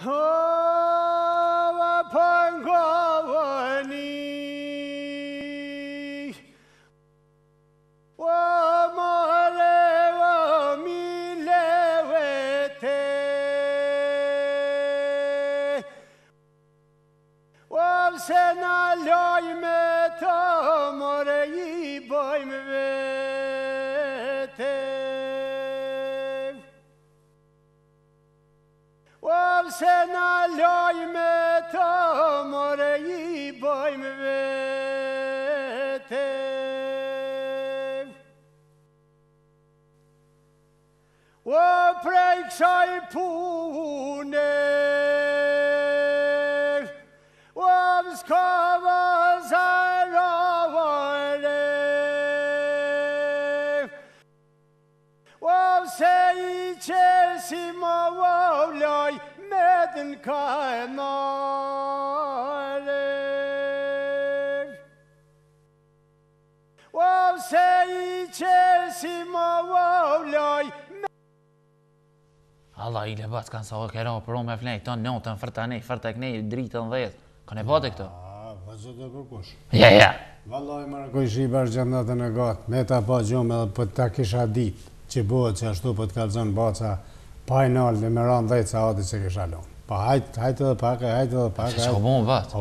Allah i lebat kanë sa kera pro me flenë këto notën fërtani, fërtekni dritën 10. Kanë e bate këto? Vazhdo të kërkush. Ja. Vallaj më rëkoj shi bashkë gjendetën e gatë. Me ta pa gjumë edhe për ta kisha ditë që bëhet që ashtu për të kalzon baca pa i nalë dhe me ranë 10 sa ati që kisha lonë. Pa hajtë edhe pak. Që që bëmë batë?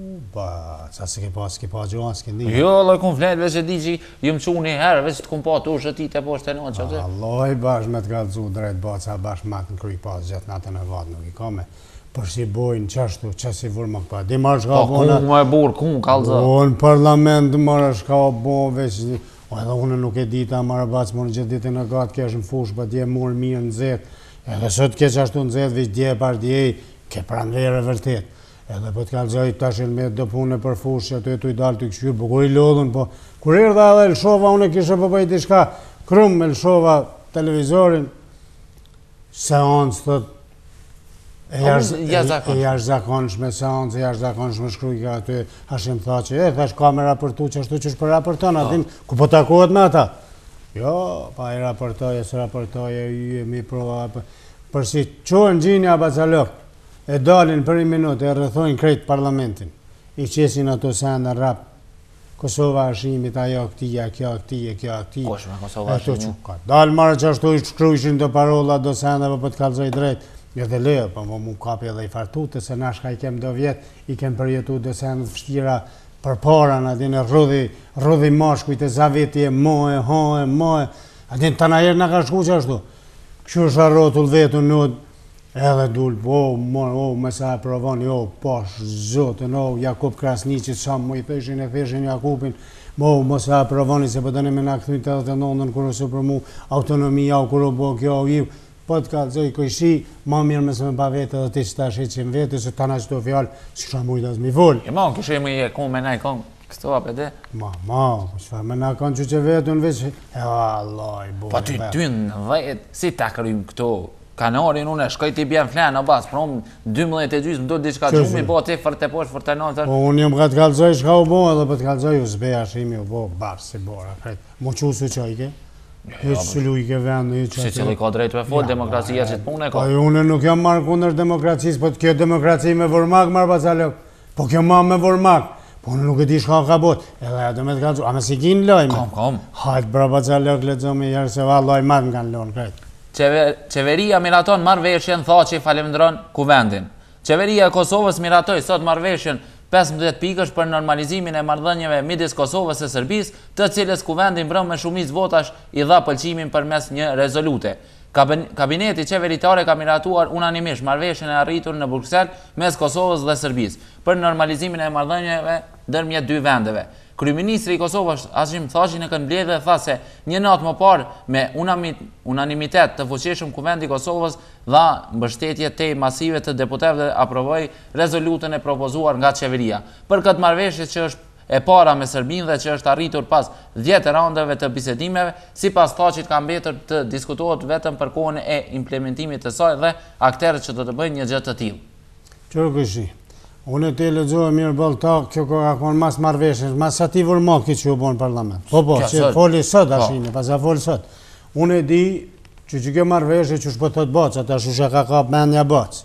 Qa s'ke pa gjumë, s'ke një. Jo, Allah kun fletë, veç e di që ju më që një herë, veç të kun pa të ushë ti të poshtë e në që të. Allah bashkë me të kalzu drejt baca bashkë matë në kry pas gjithë natën e vatë nuk i kame. Për si bojnë qashtu, që si vurë më këpa. Di marrë shka bona... Ku më e burë, ku më kalëzë? Në parlament marrë shka bona veç... Edhe unë nuk e dita marrë bacë, më në gjithë ditën e gatë kesh në fush, pa dje murë mirë në zetë. Edhe sot ke qashtu në zetë, veç dje par dje, ke pranverë e vërtet. Edhe për të kalëzoj të ashen me do punë për fush, që të i dalë të këshyrë, po kur i lodhën, po... Kur i rda edhe lëshova, unë e kishe për bëjt i shka, krum me lëshova televizorin, seancë, thot, e jashtëzakonshme seancë, e jashtëzakonshme shkrujka aty, Hashim tha që, thash kamera për tu që ashtu që shpër raporton, atin, ku po takohet me ata? Jo, pa i raportoje, së raportoje, ju e mi prova, përsi qohen gjinja Bacalok, e dalin për 1 minutë, e rrëthojnë krejt parlamentin, i qesin ato senda rap, Kosova Hashimit, ajo këtija, kjo këtija. Kosh me Kosova Hashimit? Dalë marë që ashtu i shkrujshin të parola do sendeve për të kalzoj drejt, edhe lejo, po mu kapi edhe i fartute, se na shka i kem do vjetë, i kem përjetu do sendet fështira për para, në adin e rrudhi mashkujt e zaveti e moe, adin të najerë në ka shku që ashtu. Këshu sharotull vetu nëd, edhe dul, me sa e provoni, pash, zotën, Jakub Krasniqit, sa më i theshin Jakubin, më sa e provoni, se pëtëni me nga këthujnë të edhe të nondën, kërë su për mu autonomia, kërë bo kjo, po të kalëzoj këjshi, ma mirë me së me pa vete dhe ti që ta sheqim vete, se ta na qëto fjallë, si shra mujtë as mi volë. Ma, këshë e më i e kun me na i kon, kështu apet e? Ma, shfa me na kon që vetën veç, Allah i bojë. Pa ty në vetë, si ta krymë këto kanarin, unë e shkoj t'i bjen flenë, në basë, pra unë 12 e gjysë, më do diçka gjumi, po ti fërte poshë, fërte nëtë. Po unë jëmë ka të kalëzoj shka u bo, edhe për të kalëzoj u zbe Hashimi u bo, barë si bora, krejtë. Mo qusu që i ke? Heqë që lu i ke vendë, Si cili ka drejtu e fol, demokracia që të punë e ka. Unë nuk jam marrë kundër demokracisë, po kjo demokraci me vërmak, marrë Bacalok. Po kjo ma me vërmak. Po unë nuk e di shka ka bot. Edhe e do me të kalëzu. A me si kinë lojme? Kam. Hajtë bra Bacalok le të me jërë se va loj matë nga në lonë krejtë. Qeveria miraton marrëveshjen, tha që i falemndron kuvendin. Qeveria e Kosovës miratoj sot marrëveshjen 15 pikësh për normalizimin e marrëdhënieve midis Kosovës e Serbisë, të cilës kuvendi mbrëm me shumicë votash i dha pëlqimin përmes një rezolute. Kabineti qeveritare ka miratuar unanimisht marrëveshjen e arritur në Bruksel mes Kosovës dhe Serbisë për normalizimin e marrëdhënieve ndërmjet dy vendeve. Kryeministri i Kosovës Hashim Thaçi në këndmbledhje tha se një natë më parë me unanimitet të fuqishëm kuvendi i Kosovës dha mbështetje tej masive të deputetëve aprovoi rezolutën e propozuar nga qeveria. Për këtë marrëveshje që është e para me Serbinë dhe që është arritur pas 10 raundeve të bisedimeve, sipas Thaçit ka mbetur të diskutohet vetëm për kohën e implementimit të saj dhe aktorët që do të bëjnë një gjë të tillë. Çfarë unë të lexova mirë ball ta, kjo ka konë mas marrëveshjes, mas ati vërmak që u bon parlament. Po, që foli sot Hashimi, pas a foli sot. Unë e di që kjo marrëveshje që shpo të bac, ata shusha ka kap mendja bac.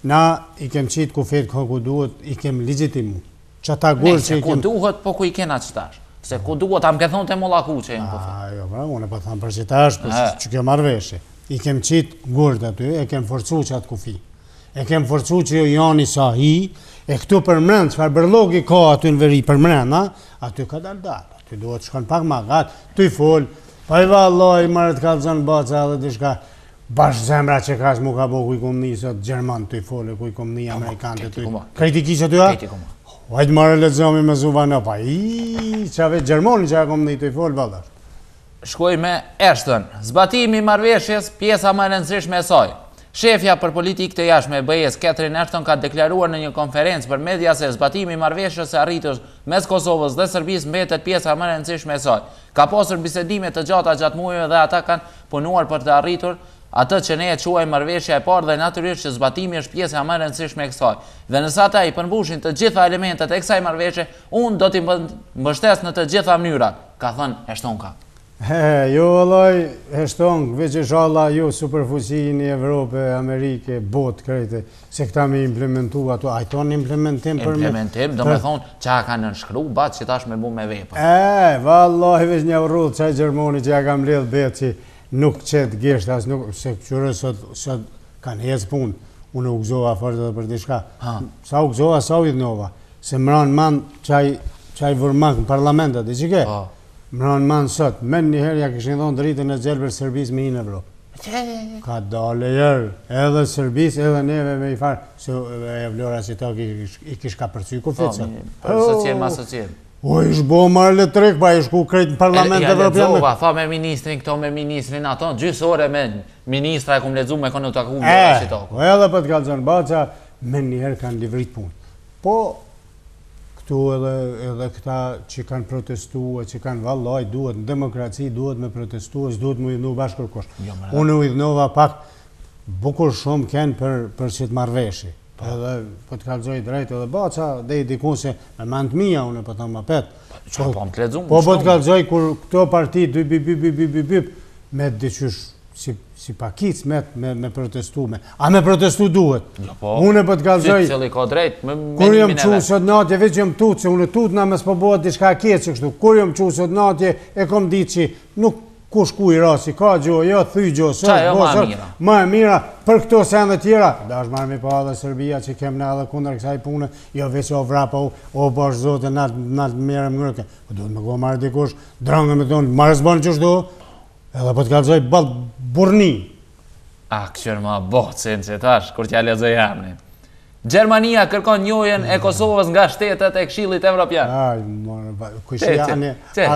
na i kem qitë kufet ku duhet, i kem legjitimu. Që ta gurë që i ku duhet, po ku i kena qëtash. Se ku duhet, am ke thonë të mollaku që jenë po thonë. Jo, pra, unë po thamë për qitash, për që kjo marrëveshje. I kem qitë gurët aty, e kem forcu që atë kufi. E kem forcu që janë i sa hi, e këtu përmrend, çfarë bërlogi ka aty në veri përmrenda, aty ka dalë. Aty duhet shkon pak ma gatë, ty fol, pa i valloj, marrë të kalëzën baca dhe dishka, bashkë zemra që ka mu ka bo ku i kom një sot Gjerman të i fole, ku i kom një Amerikanë të ty. Krejti që ty ha? Hajtë marrë lexomi me zuvano, pa i qave Gjermoni që ka kom një të i fole, valdash. Shkoj me Ashton. Zbatimi i marrëveshjes, pjesa më e rëndësishme e saj. Shefja për politikë të jashtme e BE-s Catherine Ashton ka deklaruar në një konferencë për media se zbatimi i marrëveshjes së arritur mes Kosovës dhe Serbisë mbetet pjesa më e rëndësishme e saj. Ka pasur bisedime të gjata gjatë muajve dhe ata kanë punuar për të arritur atë që ne e quajmë marrëveshja e parë dhe natyrisht që zbatimi është pjesa më e rëndësishme e kësaj. Dhe nëse ata i përmbushin të gjitha elementet e kësaj marrëveshje, unë do t'i mbështes në të gjitha mënyrat, ka thënë Ashtonka. Jo, vëllaj, Ashton, veç e shalla jo superfuqi në Evropë, Amerike, botë, krejte, se këta me implementu ato, a i tonë implementim për me... Implementim, do me thonë që a ka nënshkru, batë që tash me bu me vepër. Vëllaj, veç një vrullë, qaj Gjermoni që ja kam lidhë betë që nuk qëtë gisht, as nuk, se qërë sot kanë hecë punë, unë u gëzoha fërë dhe për t'i shka. Sa u gëzoha, sa u idhnova, se më ranë manë qaj vërmak në parlamentet, i që ke? Më ranë manë sot, men njëherë ja këshin dhonë dritën e gjelë për Serbis me hinë Evropë. Ka dale jërë, edhe Serbis, edhe neve me i farë, se e vlora që ta i kish ka përcy ku fitëse. Për së ma së qenë. O, ishë bo marë le trek, pa ishë ku krejtë në parlament e Evropë. Ja ledzova, tha me ministrin, këto me ministrin, ato, gjysë ore me ministra e kum ledzu me konë të akumë dhe që to. Edhe për të kalëzën baca, men njëherë kanë livrit punë. Po, këtu edhe këta që kanë protestuar, që kanë vallaj, duhet në demokraci, duhet me protestuar, s'duhet mu idhnu bashkërkosh. Unë u idhnova pak bukur shumë kënë për që të marrëveshje. Edhe po të kalzoj drejt edhe baca, dhe i dikun se me mantë mija, unë po të më petë. Po po të kalzoj kur këto parti, bip, me dyqysh si pakic me protestu me. A me protestu duhet? Unë po të kalzoj... Kur jam qu sot natje, veç jam tut, se unë tut na mes po bëhet diçka keqe kështu. Kur jam qu sot natje, e kom ditë që nuk kush ku i rasi, ka gjo, jo, thy gjo, ma e mira, për këto sende tjera, da është marrë mi pa dhe Serbia që kem në edhe kundër kësaj pune, jo veç o vrapa, o bash zote, natë mire më ngërëke, po duhet me go marrë dikush, drangë me tonë, marrë zbanë që shdo, edhe po të kalzoj balë burni. A, këshër ma bocin që tash, kur t'ja lezoj jamni. Gjermania kërkon njohjen e Kosovës nga shtetet e Këshillit Evropian. Aj, mërë, kështë janë...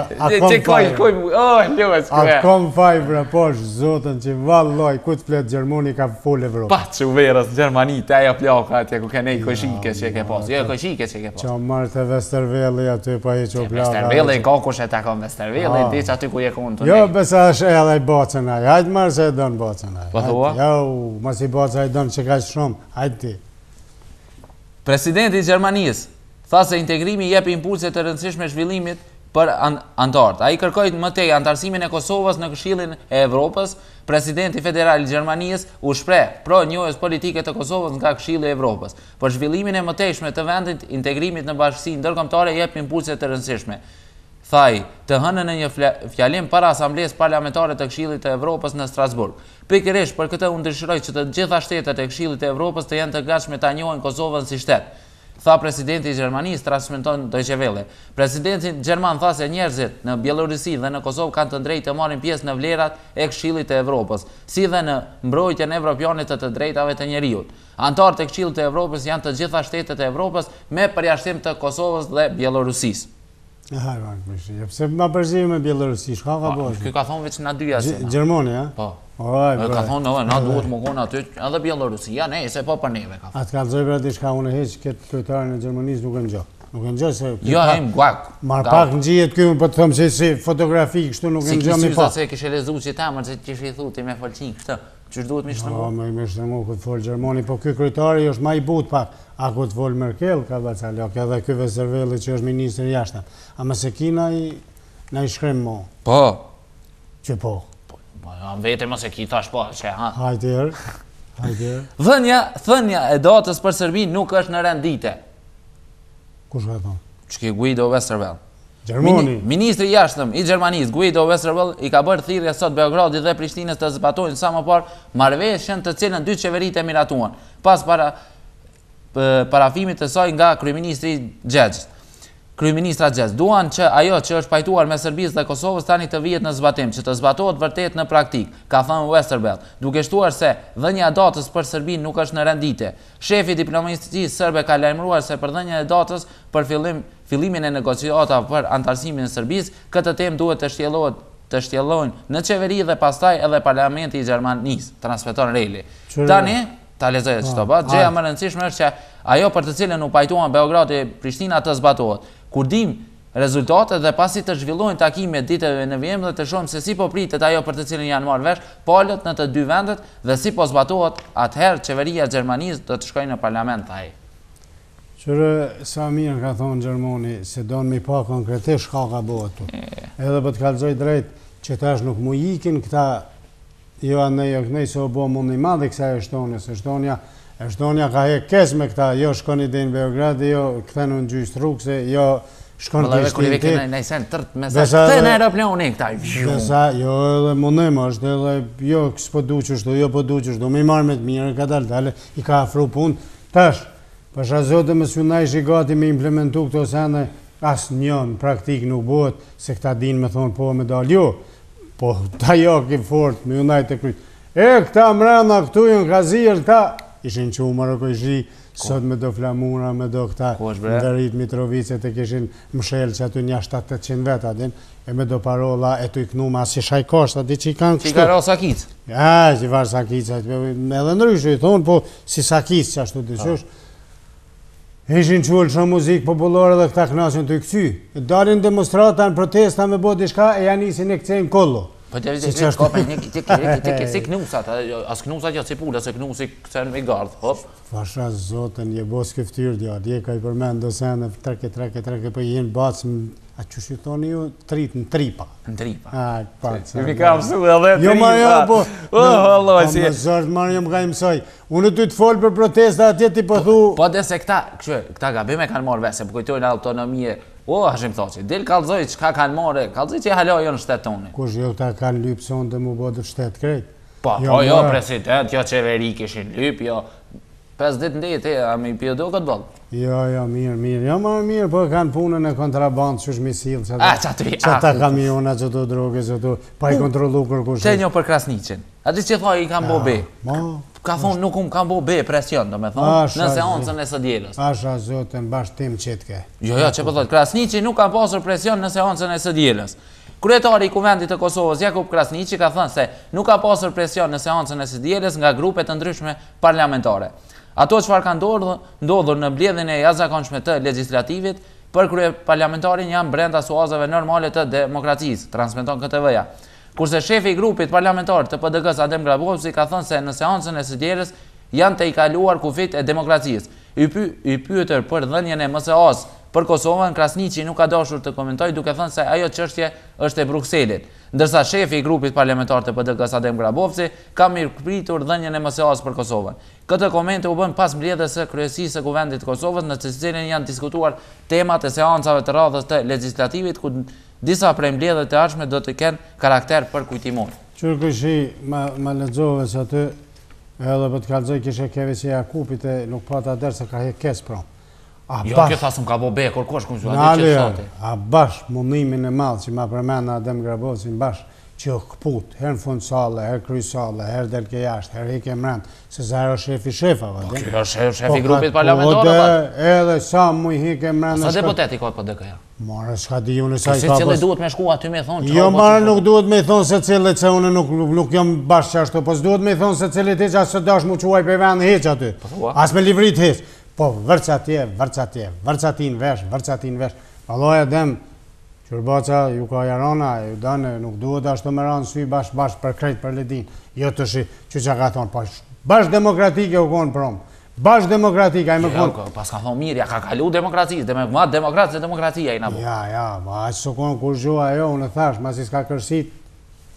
Atë kom faj bre posh, zotën që valloj, ku të fletë Gjermoni ka full Evropë. Pa që u verës, Gjermani, të ajo plaka atje, ku ke nej këshike që ke pas. Jo, këshike që ke pas. Qa marrë të Vesterveli aty, pa i që plaka. Vesterveli, ka kush e ta kom Vesterveli, di që aty ku je konë të nej. Jo, besa është edhe i bacën aj, hajtë marrë se e donë bacën aj. Po thua? Jo, mas i bacë aj donë që ka shumë, hajtë ti. Presidenti i Gjermanisë tha se integrimi jep impulse të rëndësishme zhvillimit për antarët. Ai kërkoi më tej antarësimin e Kosovës në Këshillin e Evropës. Presidenti federal i Gjermanisë u shpreh pro njohjes politike të Kosovës nga Këshilli i Evropës. Për zhvillimin e mëtejshme të vendit, integrimit në bashkësinë ndërkombëtare jep impulse të rëndësishme. Thaj, të hënë në një fjalim para Asamblesë Parlamentare të Këshillit të Evropës në Strasburg. Pikërisht për këtë unë dëshiroj që të gjitha shtetet e Këshillit të Evropës të jenë të gatshme ta njohin Kosovën si shtet. Tha presidenti i Gjermanisë, transmeton Deutsche Welle. Presidenti gjerman tha se njerëzit në Bielorusi dhe në Kosovë kanë të drejtë të marrin pjesë në vlerat e Këshillit të Evropës, si dhe në mbrojtjen evropiane të drejtave të njerëzit. Antarët e Këshillit të Evropës janë të gjitha shtetet e Evropës me përjashtim të Kosovës dhe Bielorusisë. Haj, pëse ma përzimi me Bielorusi, shka ka bërë? Kjo ka thonë veç në dyja se na. Gjermoni, ja? Po. Ka thonë, na duhet më konë aty, edhe Bielorusia, ne, se po për neve ka thonë. Atë ka të zojbra di shka unë heqë, këtë kryetarën e Gjermanisë nuk e në gjohë. Nuk e në gjohë se... Jo, hejmë guak. Marë pak në gjihet kjo, për të thëmë që si fotografi, kështu nuk e në gjohë mi pa. Si kishe lezu që ta, mërë që kishe i thuti me falqin, kështë. Qështë duhet mi shtërmu? Jo, me shtërmu këtë folë Gjermani, po kjo kryetari është ma i but pak. A këtë folë Merkel, ka bacali, o edhe kjo Vesterveli që është ministri jashtën. A më se ki na i shkrim mo? Po. Që po? Po, vete më se ki thash po, që ha? Hajtë erë. Thënia e datës për Serbinë nuk është në rendite. Kush ka thonë? Që Guido Westerwelle. Gjermani. Ministri i jashtëm i Gjermanisë, Guido Westerwelle, i ka bërë thirrje sot Beogradit dhe Prishtinës të zbatojnë sa më parë marrëveshjen të cilën dy qeveritë e miratuan, pas parafimit të saj nga kryeministri Xhexh. Kryeministra Xhexh duan që ajo që është pajtuar me Serbisë dhe Kosovës tani të vihet në zbatim, që të zbatohet vërtet në praktik, ka thënë Westerwelle, duke shtuar se dhënia e datës për Serbinë nuk është në rendite. Shefi i diplomacisë serbe ka lajmëruar se për dhënien e datës për fillimin e negociatave për antarësimin e Serbisë, këtë temë duhet të shtjellojnë në qeveri dhe pastaj edhe parlamenti i Gjermanisë, transmeton Reli. Tani ta lexoj çto ba, gjëja më e rëndësishme është që ajo për të cilën u pajtuan Beogradi e Prishtina të zbatohet. Kur dim rezultatet dhe pasi të zhvillojnë takimet ditëve në vijim dhe të shohim se si po pritet ajo për të cilën janë marrë vesh palët në të dy vendet dhe si po zbatohet, atëherë qeveria e Gjermanisë do të shkojë në parlament ai. Qërë sa mirë ka thonë Gjermani, se donë mi pa konkretisht ka bëhet tu. Edhe për të kalzoj drejt që tash nuk mu ikin këta jo anë jo kënej se o bo mund një madhe kësa Eshtonës. Eshtonia ka hek kes me këta, jo shkon i din Beograd, jo këta në gjysë rrugë, jo shkon të ishtin ti. Të në aeroplani këta. Jo edhe mundem është, edhe jo kësë po du qështu, jo po du qështu, mi marrë me të mirë, ka dalë, i ka afru punë. Tash, pasha zote më sunaj ishi gati me implementu këto sene, asë njën, praktik nuk bëhet, se këta din me thonë po me dalë, jo. Po, ta jo ki fort, me unaj të kryt. Këta mrena këtu jën kazirë, ta ishin që u Marokojshi, sot me do Flamura, me do këta ndërit Mitrovicet e kishin mshel që aty një 700 veta din, e me do Parola e tu i knu ma si Shajkoshta, di që i kanë kështu. Që i ka ro Sakic? Ja, që i varë Sakic, edhe ndryshu i thonë, po si Sakic që ashtu të qësh. Ishin qullë shumë muzikë populore dhe këta knasin të i këcy. Dalin demonstrata në protesta me bo dishka e janë isin e këcejnë kollo. Po të si knusat, as knusat jo si pula, se knusi këcen me gardh, hop. Fasha zotën, je bo s'këftyrë dja, dje ka i përmen do sene, treke, po jenë bacë, a që shqitoni ju, në tripa. Në tripa. A, pacë. Mi kam su edhe tripa. Jo, Marja, po. Më zërtë, Marja, më ka i mësoj. Unë ty të folë për protesta atje ti po thu... Po dhe se këta gabime kanë marrë vese, po kujtojnë autonomie. O, Hashim Thaçi, del kallzoj çka kanë marrë, kallzoj që halojnë në shtet tonë. Kush jo këta kanë lyp son të mu bodë shtet krejt? Po, jo president, jo qeveri kishin lyp, jo 5 ditë ndete, a mi pjo do këtë bëllë? Jo, mirë, jo marë mirë, po kanë punën e kontrabandë që shmisil, që ta kamiona, që të droge, që të pa i kontrolu kërkush. Që një për Krasniqin, ati që thoi i kam bo be, ka thonë nuk kam bo be presion, do me thonë, në seancën e së djelës. Asha zotën, bash tim qitke. Jo, që po thotë, Krasniqi nuk ka pasur presion në seancën e së djelës. Kryetari i Kuvendit të Kosovës, Jakub Krasniqi, ka thënë se nuk ka pasur presion në seancën e së djelës nga grupet të ndryshme parlamentare. Ato çfarë ka ndodhur në mbledhjen e jashtëzakonshme të legjislativit për kryeparlamentarin janë brenda suazave normale të demokracisë, transmeton KTV-ja. Kurse shefi i grupit parlamentar të PDK-s Adem Grabovci ka thënë se në seancën e së djelës janë të i kaluar kufit e demokracisë. I pyetur për dhënien e MSA-s për Kosovën, Krasniqi nuk ka dashur të komentojë duke thënë se ajo çështje është e Brukselit. Ndërsa shefi i grupit parlamentar të PDK-s Adem Grabovci ka mirëpritur dhënien e MSA-s për Kosovën. Këtë komente u bën pas mbledhjes së kryesisë së Kuvendit të Kosovës, në të cilën janë diskutuar temat e seancave të radhës të legjislativit, ku disa prej mbledhjeve të ardhshme do të kenë karakter përkujtimor. Qërkëshi, ma lexove se aty edhe për të kalzoj kishe keve që Jakupit e nuk pata derë se ka hek kes pra. Jo, kjo thasëm ka bo be, kërkosh këmë që ati që shate. A bash mundimin e madhë që ma përmena Adem Grabovcin bash që këput, her në fund sale, her kry sale, her delke jashtë, her hike mrend, se zahero shefi shefave. Kjo shefi grupit parlamentarë. Edhe sa mu i hike mrend. Sa deputeti ka PDK-ja? Mare, s'ka di unë sa i ka... Se cilë duhet me shku aty me thonë? Jo, mare, nuk duhet me thonë se cilë që unë nuk jam bashkë që ashtu, po s'duhet me thonë se cilë ti që asë dash mu quaj për vend heq aty. As me livrit heq. Po, vërcatin vesh. Alloja dem, qërbaca ju ka jarana, ju dane, nuk duhet ashtu me ranë sy bashkë për krejt për ledin. Jo të shi, që ka thonë, po, bashkë demokratike u konë promë. Bashkë demokratike, a i me konë. Pas ka thonë mirë, ja ka kalu demokracisë, dhe me ma demokracia i në bu. Ja, ma aqë së konë kur zhua jo, unë thash, ma si s'ka kërsit,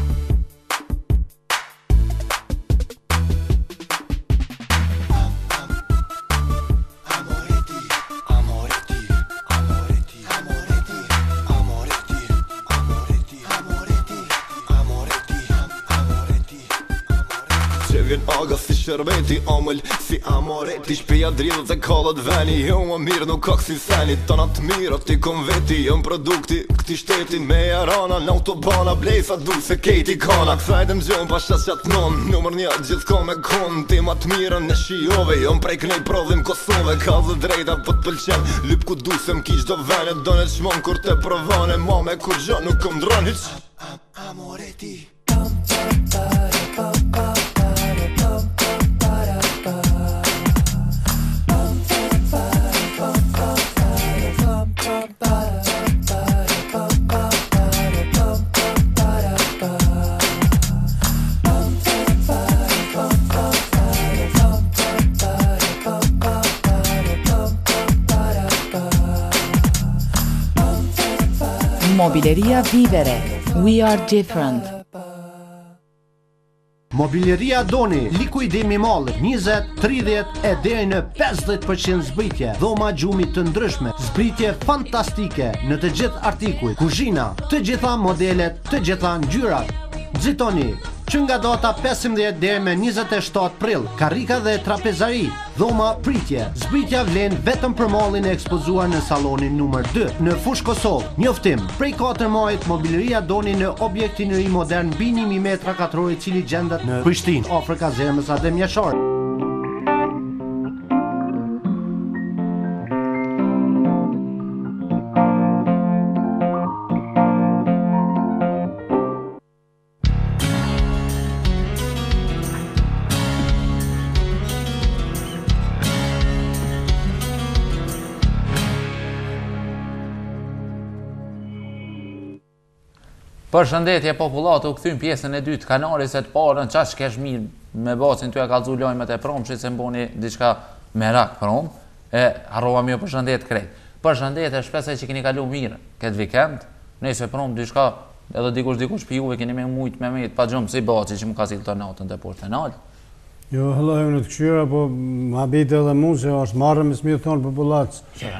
sherbeti omël si amoreti shpeja dridhët e kallët veni jo më mirë nuk ka kësi seni tonat mirët ti kom veti jëm produkti këti shtetin me jarana në autobana blejsa du se kejti kana kësajt e mgjën pa shas qatë non numër një gjithë ko me kon ti ma të mirën në shijove jëm prej kënej prodhim Kosove ka dhe drejta po të pëlqen lyp ku du se m'kish do vene donet shmon kur te provane mame kur gjo nuk kom dron hiq amoreti Mobileria Vivere. We are different. Mobileria Doni, likuidimi mallit 20, 30 e deri në 50% zbritje. Dhoma gjumi të ndryshme, zbritje fantastike në të gjithë artikuj, kuzhina, të gjitha modelet, të gjitha ngjyrat. Nxitoni që nga data 15 deri me 27 prill, karrika dhe trapezari, dhoma pritje. Zbritja vlen vetëm për mallin e ekspozuar në sallonin numër 2 në Fushë Kosovë. Njoftim prej 4 majit Mobileria Doni në objektin e ri modern mbi 1000 metra katror i cili gjendet në Prishtinë, afër kazermës Adem Jashari. Për shëndetje popullat, u këthym pjesën e dytë kanalit se të parën qash kesh mirë me bacin të e kalzu lojmet e prom, që se mboni diçka merak prom, e harrova mjë për shëndet krejt. Për shëndetje, shpesaj që keni kalu mirë këtë vikend, nëjse prom diçka, edhe dikush për juve keni me mujt me mejt, pa gjumë si baci që më ka silë të natën të por të nalë. Jo, hëllojmë në të këshyra, po ma bitë edhe mu se është marrëm e smi thonë popullatës.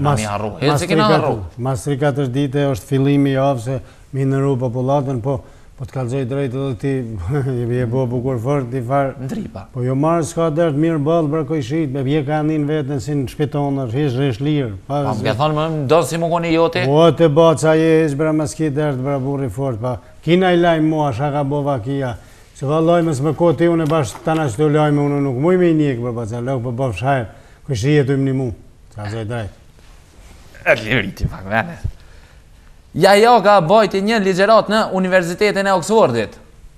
Mas 3-4 dite është fillimi javë se minëru popullatën, po të kalzoj drejtë edhe ti, je bo bukur fort, ti farë. Ndripa. Po jo marrë s'ka dërtë mirë bëllë, bërë kojshit, me bje ka anin vetën si në shpitonër, hish lirë. Pa më ke thonë më do si më koni joti? Po të baca je, hish bërë më s'ki dërtë, bërë burri fort, pa kina i lajmë mua, shaka bova kia. Se valloj me s'me koti unë e bashkë tana që të lojme unë nuk muj me i njekë për përca, lëkë për bëf shajrë, kështë jetu im një mu, ka zoj drejtë. E liriti pak vene. Ja ka bajti një ligjerat në Universitetin e Oxfordit.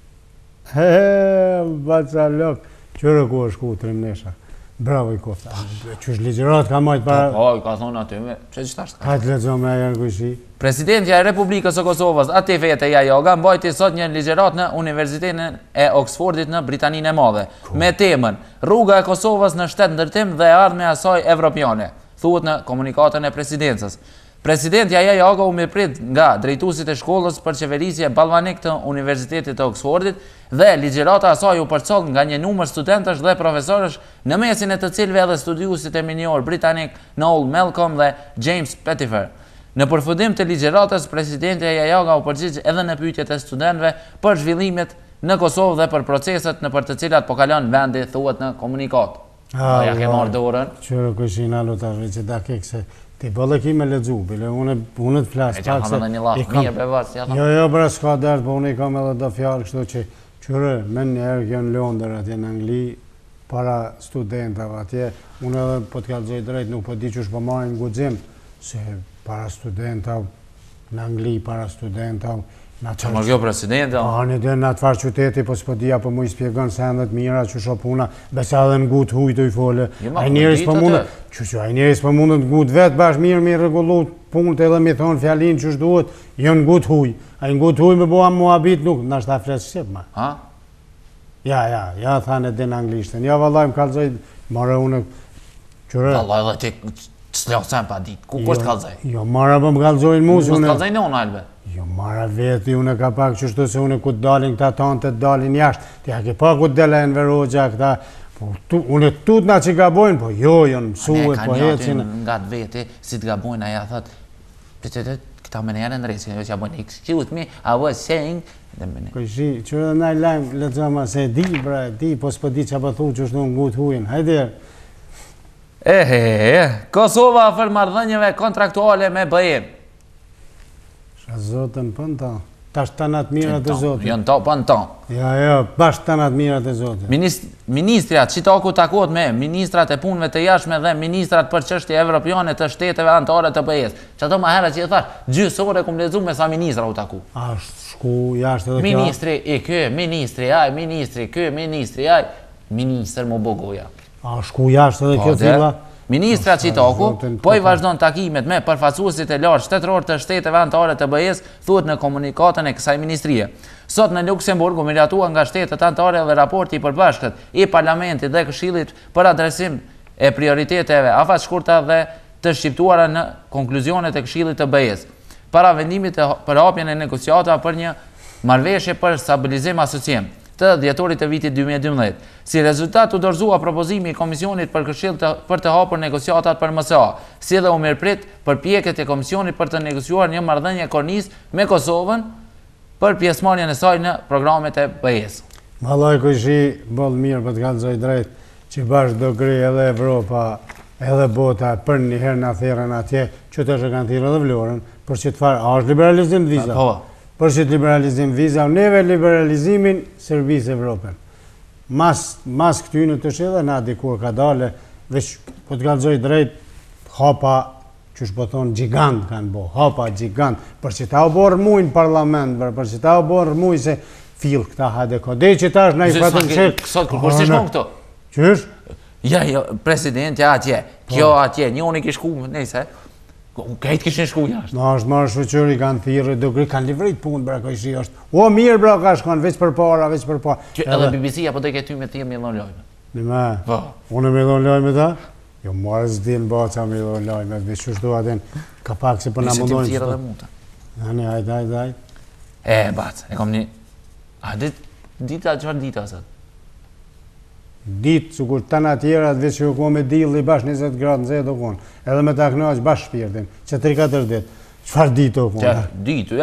Baca lëkë, qërë ku është ku të rimnesha. Bravo i kofta. Qësh ligjerat ka majtë para... Po, ka thonë aty me... Që qëta është? Hajtë lezo me ajerë kujshi. Presidentja e Republikës së Kosovës, ati fete Jajoga, mbajti sot një ligjerat në Universitetin e Oxfordit në Britaninë e Madhe, me temën Rruga e Kosovës në shtet ndërtim dhe ardhme asaj evropiane, thuhet në komunikatën e presidencës. Presidentja Jajoga u mirëprit nga drejtuesit e shkollës për qeverisje balvanik të Universitetit të Oxfordit dhe ligjerata asaj u përcoll nga një numër studentësh dhe profesorësh në mesin e të cilëve edhe studiuesit e minor britanik Noel Malcolm dhe James Pettifer. Në përfundim të ligjeratës, presidentja Jajoga u përgjigj edhe në pyetjet e studentëve për zhvillimet në Kosovë dhe për proceset në për të cilat po kalon vendi, thuhet në komunikat. Ja ke marrë dorën. Qërë këshin alo të arri që da kekë se ti bëllë ki me ledzu, bile unë të flasë. E që hamë dhe një lafë mirë për vërës, ja thamë. Jo, bërë s'ka dërtë, po unë i kam edhe do fjallë kështu që qërë, me njerë kjo në Londër atje në Angli, para studentave atje, unë edhe po të kalëzoj drejt, nuk po di që shpo marrin guxim, se para studentave, në Angli, para studentave, që më kjo presidente? Në dhe në atë farë qyteti, po s'po dhja po mu i spjegon se endet mira që shë puna, besa dhe në gut huj të i fole. A i njerës për mundën të gut vetë bashkë mirë mi regullu punët edhe mi thonë fjallin që shduhet, jo në gut huj. A i në gut huj me bua mua bit nuk, në ashtë ta fletë shqip ma. Ha? Ja, thane dhe në anglishten. Ja, vallaj më kalzoj, marë unë, qërë. Vallaj dhe ti s'losem pa dit, ku është kalzoj? Jo, marë për më kalzojnë mu. Ku është kalzoj në unë albe? Jo, marra veti, unë ka pak qështu se unë ku të dalin këta tanë të dalin jashtë. Ti a ke pa ku të delen verogja këta. Unë të tut nga që gabojnë, po jo, mësuet, po hecin. Ne ka një nga të veti, si të gabojnë, aja thot, Këta me njerë në rrisë, që bënë, excuse me, I was saying... Kështi, që edhe na lajmë, lexojmë se di, bra, di, po s'po di që po thu që është në ngut hujën, hajde. Kosova afër marrëdhënieve kontraktuale me BE. Zotën pën ta. Tash tanat mirat e Zotit. Janë ta pën ta. Ja, bash tanat mirat e Zotit. Ministrat Çitaku takohet me ministrat e punëve të jashtme dhe ministrat për çështje evropiane të shteteve anëtare të BE-s. Çato më herët që i thash, gjysore kum lexuar me sa ministra u taku. Shku jashtë edhe kjo. Ministri i ky, ministri ai, ministri ky, ministri ai, ministër më bogoja. Shku jashtë edhe kjo tilla. Ministra Çitaku po i vazhdon takimet me përfaqësuesit e lartë shtetëror të shteteve anëtare të BE-s, thuhet në komunikatën e kësaj ministrie. Sot në Luksemburg u miratuan nga shtetet anëtare dhe raporti i përbashkët i Parlamentit dhe Këshillit për adresim e prioriteteve afatshkurta dhe të shqiptuara në konkluzionet e Këshillit të BE-s, para vendimit për hapjen e negociatave për një marrëveshje për stabilizim asociem të dhjetorit të vitit 2012. Si rezultat u dorëzua propozimi i Komisionit për Këshill për të hapur negociatat për MSA, si dhe u mirëprit përpjekjet e Komisionit për të negociuar një marrëdhënie kornizë me Kosovën për pjesëmarrjen e saj në programet e BE-s. Vallai kushi boll mirë për të kallëzoj drejt që bashkë do gri edhe Evropa, edhe bota për një herë na therrën atje, që të kanë thirrë edhe Vlorën, për që të farë, a është liberalizim viza? Po. Për që të liberalizim viza, neve liberalizimin servisë Evropën. Mas këty në të shedhe, na dikur ka dale, veç po të kallëzoj drejt, hapa, që shpo thonë, gjigant kanë bo, hapa gjigant, për që ta u borë mujnë parlament, për që ta u borë mujnë se fil këta hajde kodej që ta është na i fatën qëtë. Sot kërkur si shmon këto? Qësh? Ja, president, ja atje, kjo atje, njoni kishku, nejse, kajtë kishin shku jashtë. Na është marë shëqëri, kanë thirë, do gri, kanë livrit punë, bra, kështi është. O, mirë, bra, ka shkon, veç për para. Edhe BBC-a po të ke ty me ti me dhon lojme. Nime, unë me dhon lojme ta? Jo, marë s'din baca me dhon lojme, veç që shtu atin, ka pak se për na mundojnë. Nisë ti dhe muta. Ani, hajt. Bac, e kom një... A, dita, qëfar dita, sët? Ditë, që kur të në tjera, veç që u ko me dilë i bash 20 gradë në zetë u konë, edhe me ta knaq bash shpirtin, që 3-4 ditë. Qëfar ditë u konë? Ditë,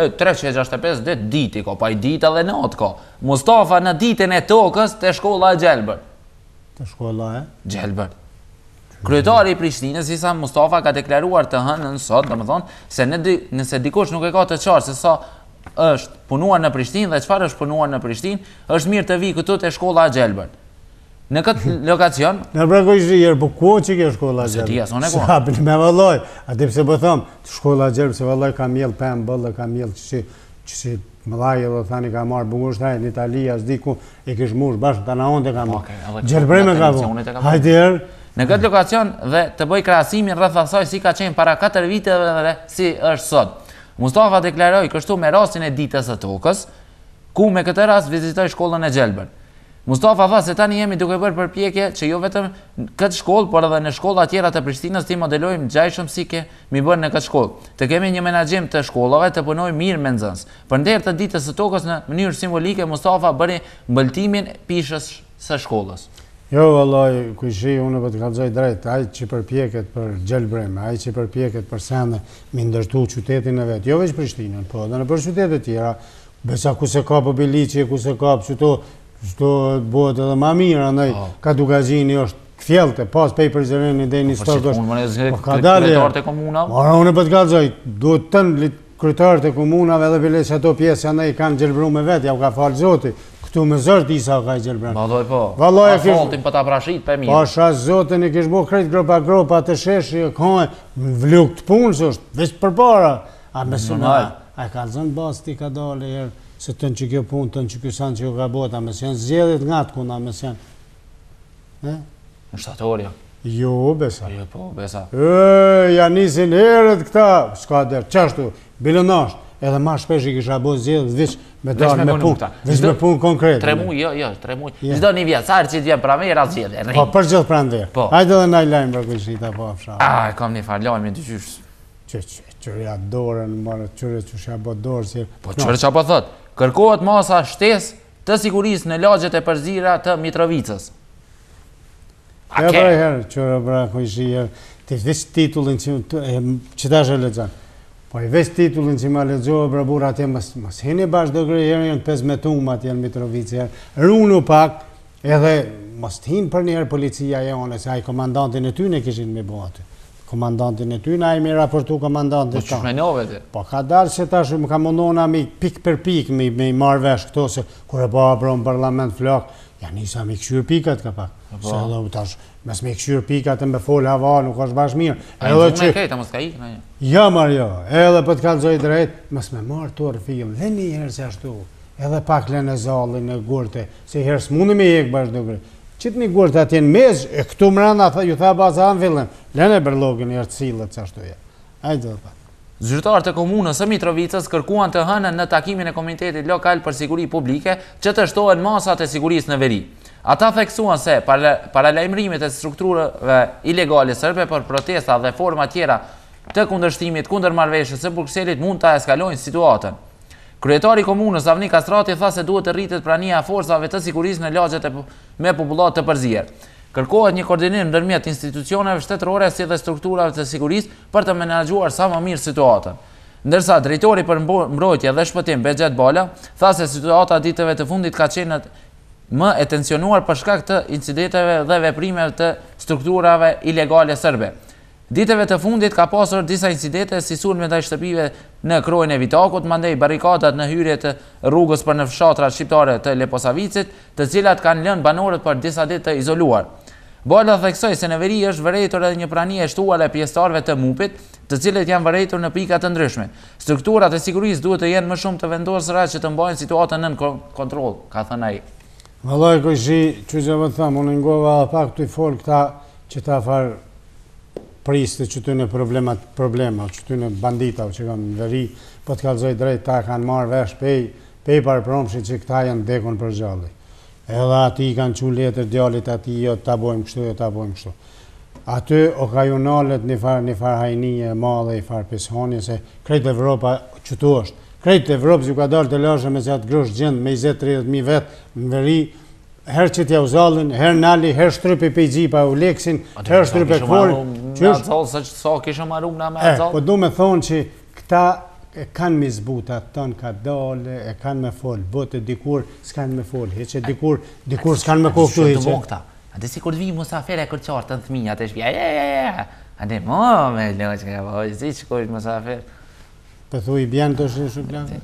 365 ditë ditë i ko, pa i ditë edhe natë ko. Mustafa në ditën e tokës të shkolla e Gjelbër. Të shkolla e? Gjelbër. Kryetari i Prishtinës, Isa Mustafa, ka deklaruar të hënën sot, dhe më thonë, se nëse dikush nuk e ka të qarë se sa është punuar në Prishtinë dhe çfarë është punuar në Prishtinë, është mirë të vi këtu te shkolla e Gjelbër. Në këtë lokacion... Në brakoj shrijer, po ku që ke shkolla Gjelbër? Se ti jasë, unë e ku? Sa, me valloj, ati pëse po thëmë, shkolla Gjelbër, se valloj ka mjellë pëmë, bëllë, ka mjellë që si mëlaj edhe thani ka marë bugusht hajt në Italia, s'di ku e kish mush bashkë, ta na onë të ka marë. Gjelbëri me ka bu. Hajtër. Në këtë lokacion dhe të bëj krahasimin rreth asaj si ka qenë para 4 viteve dhe si është sot. Mustafa deklaroi kështu me rastin e ditës së tokës, ku me këtë rast vizitoi shkollën e Gjelbër. Mustafa tha se tani jemi duke bërë përpjekje që jo vetëm këtë shkollë, por edhe në shkolla tjera të Prishtinës ti modelojmë ngjajshëm si kemi bërë në këtë shkollë. Të kemi një menaxhim të shkollave, të punojmë mirë me nxënës. Përndër të ditës së tokës në mënyrë simbolike Mustafa bëri mbëltimin pishës së shkollës. Jo, vallaj, kuishi, unë po të kallëzoj drejt, ai që përpjeket për Gjelbrim, ai që përpjeket për sende me ndërtu qytetin e vet, jo veç Prishtinën, po edhe në për qytete tjera, besa ku se ka Biliqi, ku se ka Shto bëhet edhe ma mirë, andaj ka Dugazhini është fjelte, pas pej për zëreni dhe një stokë është... Po ka dalje... Kretarët e komunave? Mara, unë e për të kalzoj, duhet tënë kretarët e komunave edhe bile që ato pjesë andaj kanë gjelbru me vetë, ja u ka falë zoti, këtu me zërë isa ka i gjelbru. Valoj po, a faltin për ta prashit për mirë. Pasha zotin i kishë bo krejt gropa të sheshi, vluk të punës është, veç për para. A me suna, a ka zënë bas ti ka dole herë, se tënë që kjo punë, tënë që kjo sanë që jo ka bota, me sen zjedhit nga të kuna, me sen. Në shtatorja? Jo, besa. Jo, po, besa. Ja nisin herët këta, s'ka der, qashtu, bilënasht, edhe ma shpesh i kisha bo zjedhit, vish me dalë me punë, vish me punë konkret. 3 muj, jo, 3 muj. Zdo një vjecarë që t'vjen pranver, atë zjedhit. Po, për gjithë pranver. Hajde dhe naj lajmë për këshita, po, afsha. Kam një farë lajmë, të qysh. Qërja dorën, marë qërë që shja bo dorë, si... Po, qërë që po thot? Kërkohet masa shtes të sigurisë në lagjet e përzira të Mitrovicës. Ja pra herë, qërë pra kujshi herë, të vishë titullin që ta shë lëgjan. Po i veç titullin që ma lexova për burr atje mos heni bash do grejën 15 tumë atje në Mitrovica. Runu pak edhe mos hin për një herë policia jone se ai komandantin e tyre kishin me bë aty. Komandantin e tyre ai më raportu komandantit ta. Po çmenove ti. Po ka dalë se tash më ka mundona mi pik për pik me marr vesh këto se kur e bëra për parlament flok ja nisa me këshyr pikat ka pak. Se edhe tash mes me këshyr pikat e me fol hava nuk është bash mirë. Edhe që këta mos ka ikë në një. Ja Mario, edhe po të kallzoj drejt, mos më marr tur film. Dhe një herë se ashtu. Edhe pak lënë zallin në gurte, se herë s'mundi me ik bash do gre. Qit një gurte atje në mes, e këtu mrena ju tha bazan fillim. Lënë berllogën herë cillet se ashtu ja. Hajde pa. Zyrtarët e komunës së Mitrovicës kërkuan të hënën në takimin e Komitetit Lokal për Siguri Publike që të shtohen masat e sigurisë në veri. Ata theksuan se paralajmërimet e strukturave ilegale serbe për protesta dhe forma tjera të kundërshtimit kundër marrëveshjes së Brukselit mund ta eskalojnë situatën. Kryetari i komunës Avni Kastrati tha se duhet të rritet prania e forcave të sigurisë në lagjet me popullat të përzier. Kërkohet një koordinim ndërmjet institucioneve shtetërore si dhe strukturave të sigurisë për të menaxhuar sa më mirë situatën. Ndërsa drejtori për mbrojtje dhe shpëtim Bexhet Bala tha se situata ditëve të fundit ka qenë më e tensionuar për shkak të incidenteve dhe veprimeve të strukturave ilegale serbe. Ditëve të fundit ka pasur disa incidente si sulme ndaj shtëpive në krojën e Vitakut, mandej barrikadat në hyrje të rrugës për në fshatrat shqiptare të Leposavicit, të cilat kanë lënë banorët për disa ditë të izoluar. Bala theksoi se në veri është vërejtur edhe një prani e shtuar e pjesëtarëve të MUP-it, të cilët janë vërejtur në pika të ndryshme. Strukturat e sigurisë duhet të jenë më shumë të vendosura që të mbajnë situatën nën kontroll, ka thënë ai. Vallai kushi, çuçi më tham, unë ngova pak këtu fol këta që ta far priste që të në problema, që të në bandita që kanë në veri, po të kallzoj drejt, ta kanë marrë vesh pej par promshin që këta janë dekon për gjalli. Edhe ati kanë që letër djallit ati, jo ta bojmë kështu, jo ta bojmë kështu. Aty okajonalet një far hajnije, madhe, i far pishonje, se krejt Evropa që tu është. Krejt Evropë që ka dalë të lashe me qatë grosh gjendë, me 20-30.000 vetë në veri, herë që t'ja uzallin, herë nali, herë shtrypi pe i gjipa u leksin, herë shtrypi e këvorë. Me atëzallë, se që sa kishë marum na me atëzallë? Po du me thonë që këta e kanë me zbuta, tonë ka dole, e kanë me folë, bote dikur s'kanë me folë, heqe dikur s'kanë me kohë këtu heqe. Ate si kur t'vi musafere kër qartë në thminja, të shpja, ate mo me loqë nga po, si që kur musafere. Për thu i bjenë të shumë plakë?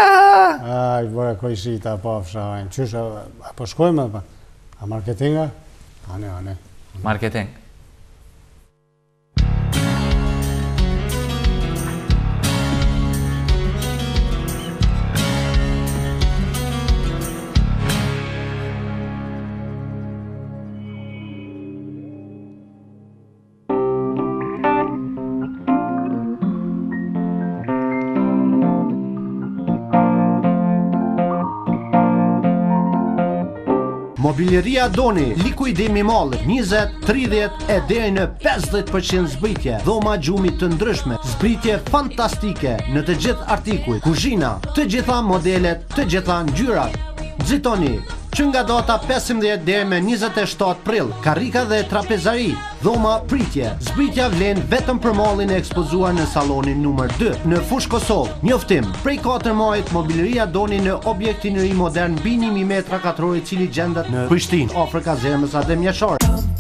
Aj, bërë koj shita pa fshajnë. Qysha, apo shkojmë dhe pa? A marketinga? Ane. Marketing. Mobileria Doni, likuidimi mallit 20, 30 e deri në 50% zbritje, dhoma gjumi të ndryshme, zbritje fantastike në të gjithë artikuj, kuzhina, të gjitha modelet, të gjitha ngjyrat. Nxitoni që nga data 15 deri me 27 prill, karrika dhe trapezari, dhoma pritje. Zbritja vlen vetëm për mallin e ekspozuar në sallonin numër 2 në Fushë Kosovë. Njoftim prej 4 majit, Mobileria Doni në objektin e ri modern mbi 1000 metra katror, i cili gjendet në Prishtinë, afër kazermës Adem Jashari.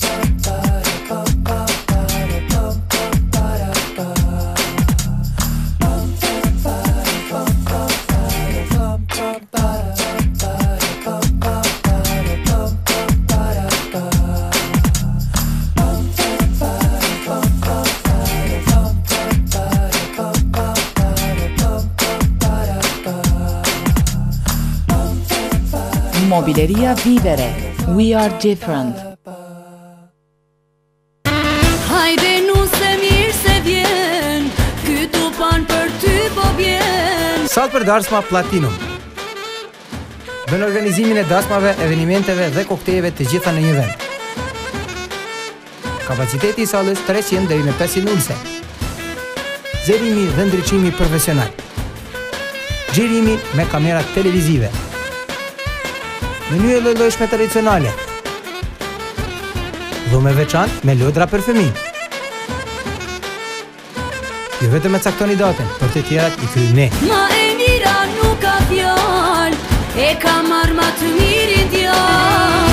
Mobileria Vivere. We are different. Hajde nu se mirë se vjen, kytu pan për ty po vjen. Salt për Darsma Platinum. Bën organizimin e dasmave, evenimenteve dhe koktejeve të gjitha në një vend. Kapaciteti i sallës 300 deri në 500 ulse. Zërimi dhe ndriçimi profesional. Xhirimi me kamera televizive. Menu e lloj-llojshme tradicionale. Dhume veçantë me lodra për fëmijë. Ju vetëm e caktoni datën, për të tjerat i kryjmë ne. Ma e mira nuk ka fjall, e ka marrë ma të mirin djall.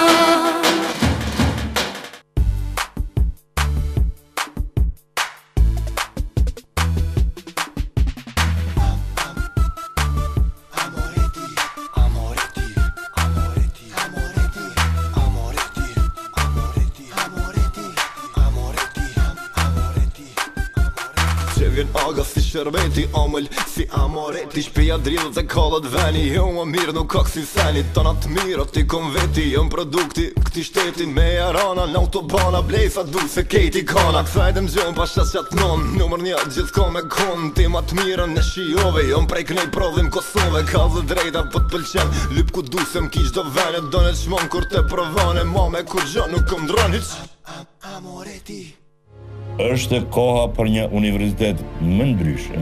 Vjen aga si shërbeti, omëll si amoreti. Shpeja dridhët e kallët veni, jo më mirë nuk ka kësi seni. Tona të mirë, ti kom veti, jëm produkti këti shteti. Me jarana, në autobana, blejsa du se kejti kana. Këthajtë më gjonë, pasha qatë non, numër një gjithë ka me konë. Ti ma të mirën në shijove, jëm prej kënej prodhim Kosove. Ka dhe drejta për të pëlqen, lyp ku du se më kish do venet. Do në qmon kur te provane, mame kur gjë nuk këm dronë hiq. Amoreti. Është koha për një universitet më ndryshe.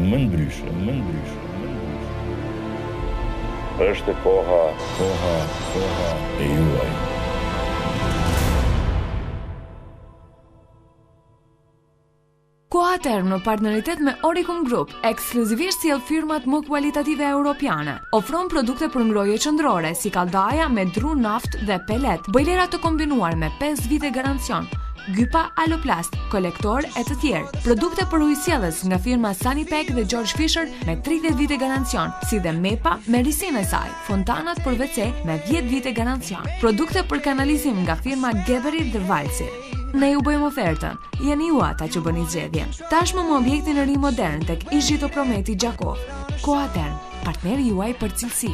Është koha e juaj. Koha Term në partneritet me Oricum Group, ekskluzivisht sjell firmat më kualitative europiane. Ofron produkte për ngrohje qendrore si kalldaja me dru naft dhe pelet, bojlera të kombinuar me 5 vite garancion, Gypa Aloplast, kolektor e të tjerë. Produkte për ujësjellës nga firma Sanipec dhe George Fisher me 30 vite garancion, si dhe Mepa me risinë e saj, fontanat për WC me 10 vite garancion. Produkte për kanalizim nga firma Geberit dhe Valsir. Ne ju bëjmë ofertën, jeni ju ata që bëni zgjedhjen. Tashmë më objektin e ri modern tek Ishito Prometi Gjakov. Koha Term, partneri juaj për cilësi.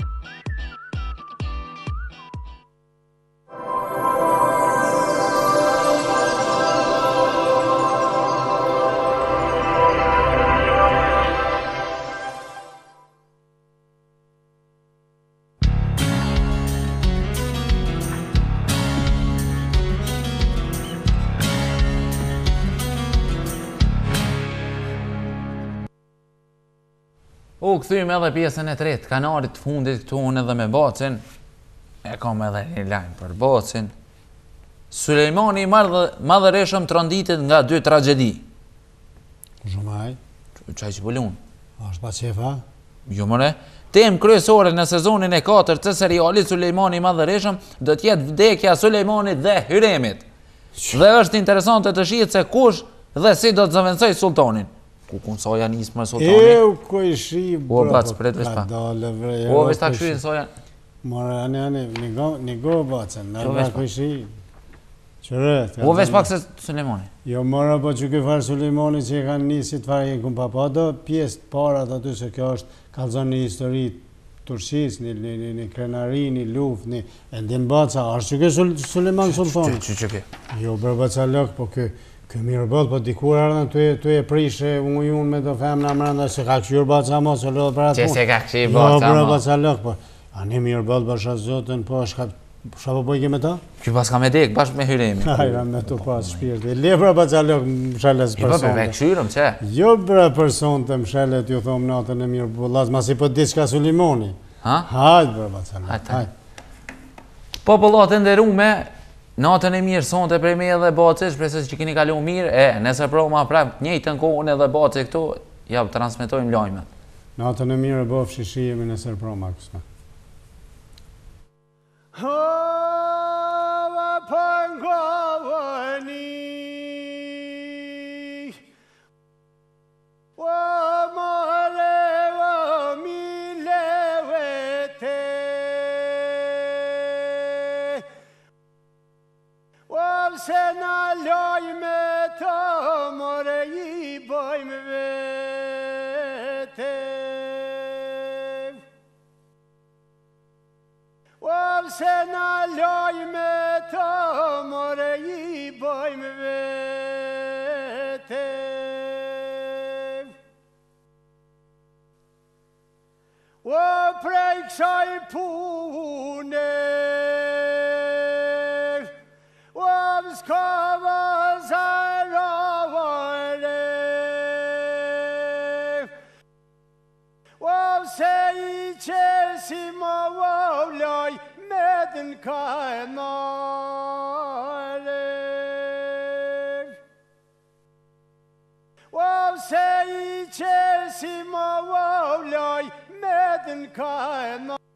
Këthymë edhe pjesën e tretë, kanalit fundit këtu unë edhe me Bacin. E kam edhe një lajmë për Bacin. Sulejmani madhëreshëm tronditet nga 2 tragedi. Zhumaj? Qaj që pëllun? Ashtë pa qefa? Jo mëre. Tem kryesore në sezonin e 4 të serialit Sulejmani madhëreshëm do tjetë vdekja Sulejmanit dhe Hyremit. Dhe është interesante të shihet se kush dhe si do të zëvendësoj sultanin. Ku kun soja nisë më sultani? Ku i shi, bro, ka dole, bre. Vesh ta këshurin soja? Mora, një go, bacen, në bra ku i shi. Qërët. Vesh pak se Sulejmani? Jo, mora, po që këfarë Sulejmani që i kanë njësi të farë jenë kumpa, po do pjesë të parat aty se kjo është kalzon një histori Turqis, një krenari, një luft, një endin baca, është që kjo Sulejman sultani? Që kjo? Jo, bre, baca lëk, po kjo mirë bëllë, po dikur ardhën të e prishe unë me të femna mërënda se ka këshirë baca mos, o lëdhë për atë punë. Që se ka këshirë baca mos? Jo, bre, baca lëk, po. A një mirë bëllë, bësha zotën, po, shka po bëjke me ta? Kjo pas ka me dek, bashkë me Hyremi. Hajra, me të pas shpirti. Le, bre, baca lëk, msheles personte. Jo, bre, këshirëm, që? Jo, bre, personte, mshelet, ju thomë natën e mirë bëllas, ma si po diçka Sulimoni. Ha? Hajt, bre, baca lëk, hajt. Popullat e nderume, natën e mirë sonte prej me edhe Baci, shpresoj që keni kalu mirë, nëse proma prap njëjtën kohën edhe Baci këtu, ja transmetojmë lajmet. Natën e mirë bëf shishijemi nëse proma kësme. Se në lojme të more i bëjmë vete. Se në lojme të more i bëjmë vete. O prej kësaj pune s'ka vazarove, se i qesi më vëlloj me dën ka e nare. se i qesi ma wow loj, medin ka e